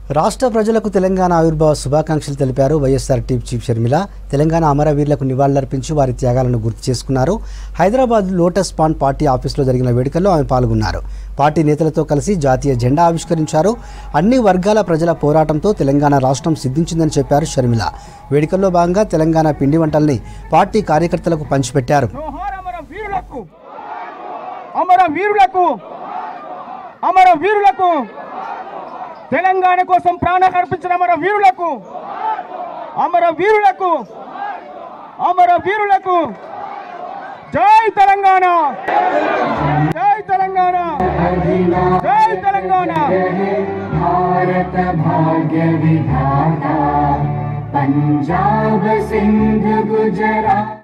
రాష్ట్ర ప్రజలకు తెలంగాణ ఆవిర్భావ శుభాకాంక్షలు తెలిపారు YSR team chief Sharmila. Telangana అమరవీరులకు నివాళులర్పించి వారి త్యాగాలను గుర్తు చేసుకున్నారు. హైదరాబాద్ లోటస్ పాండ్ పార్టీ ఆఫీసులో జరిగిన వేడుకల్లో ఆమె పాల్గొన్నారు. పార్టీ నేతలతో కలిసి జాతీయ జెండా ఆవిష్కరించారు. అన్ని వర్గాల ప్రజల పోరాటంతో తెలంగాణ రాష్ట్రం సిద్ధించిందని చెప్పారు షర్మిల. వేడుకల్లో భాగంగా తెలంగాణ పిండి వంటల్ని పార్టీ కార్యకర్తలకు పంచిపెట్టారు. తెలంగాణ కోసం ప్రాణాలు అర్పించిన అమర వీరులకు జై తెలంగాణ, జై తెలంగాణ, జై తెలంగాణ. భారత భాగ్య విధాత పంజాబ్ సింధ్ గుజరాత్